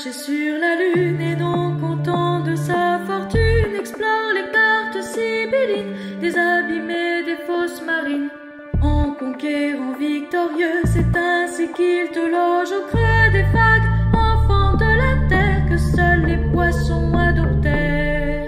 marcher sur la lune et donc content de sa fortune explore les cartes sibyllines des abîmés des fosses marines. En conquérant victorieux, c'est ainsi qu'il te loge au creux des vagues, enfant de la terre que seuls les poissons adoptèrent.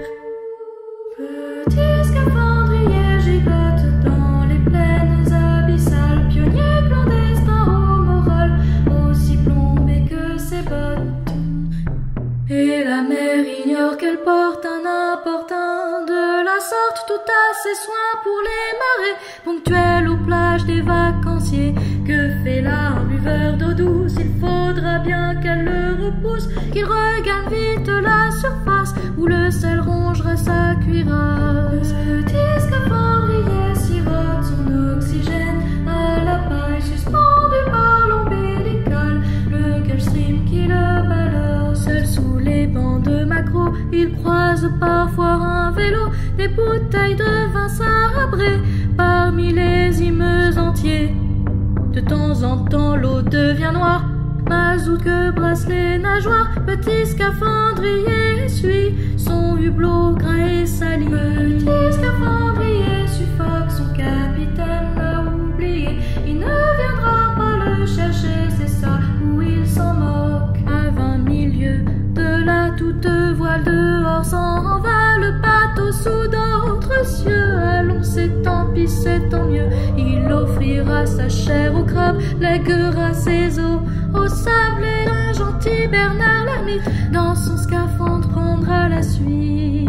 Petit scaphandrier gigote dans les plaines abyssales, pionnier clandestin au moral aussi plombé que ses bottes. Et la mer ignore qu'elle porte un importun de la sorte, tout à ses soins pour les marées ponctuelles aux plages des vacanciers. Que fait là un buveur d'eau douce? Il faudra bien qu'elle le repousse, qu'il regagne vite la surface où le sel rongera sa cuirasse. Petit scaphandrier sirote son oxygène à la paille suspendu par l'ombilical, le Gulf Stream qui le balance. Seul sous les bancs de maquereau, il croise parfois un vélo, des bouteilles de vin sabrées parmi les immeubles entiers. De temps en temps l'eau devient noire, mazout que brassent les nageoires. Petit scaphandrier essuie son hublot gras et sali. Petit scaphandrier suffoque son capitaine l'a oublié. Il ne viendra pas le chercher, c'est ça où il s'en moque. À 20 000 lieues de la toute voile dehors s'en va le bateau sous d'autres cieux. Allons, c'est tant pis, c'est tant mieux. Il offrira sa chair au crabe, lèguera ses os au sable, et un gentil Bernard l'ermite dans son scaphandre prendra la suite.